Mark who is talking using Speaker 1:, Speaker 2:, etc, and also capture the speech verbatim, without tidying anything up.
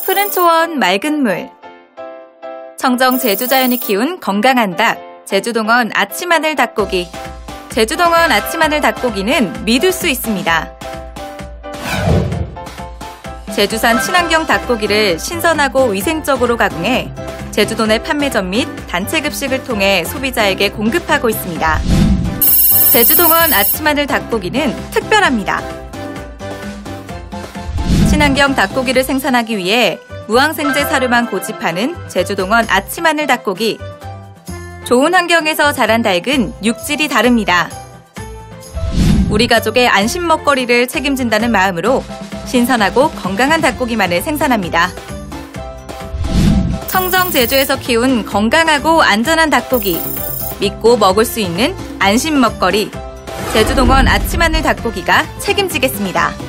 Speaker 1: 푸른 초원 맑은 물. 청정 제주자연이 키운 건강한 닭, 제주동원 아치마늘 닭고기. 제주동원 아치마늘 닭고기는 믿을 수 있습니다. 제주산 친환경 닭고기를 신선하고 위생적으로 가공해 제주도 내 판매점 및 단체 급식을 통해 소비자에게 공급하고 있습니다. 제주동원 아치마늘 닭고기는 특별합니다. 친환경 닭고기를 생산하기 위해 무항생제 사료만 고집하는 제주동원 아치마늘 닭고기. 좋은 환경에서 자란 닭은 육질이 다릅니다. 우리 가족의 안심 먹거리를 책임진다는 마음으로 신선하고 건강한 닭고기만을 생산합니다. 청정 제주에서 키운 건강하고 안전한 닭고기. 믿고 먹을 수 있는 안심 먹거리. 제주동원 아치마늘 닭고기가 책임지겠습니다.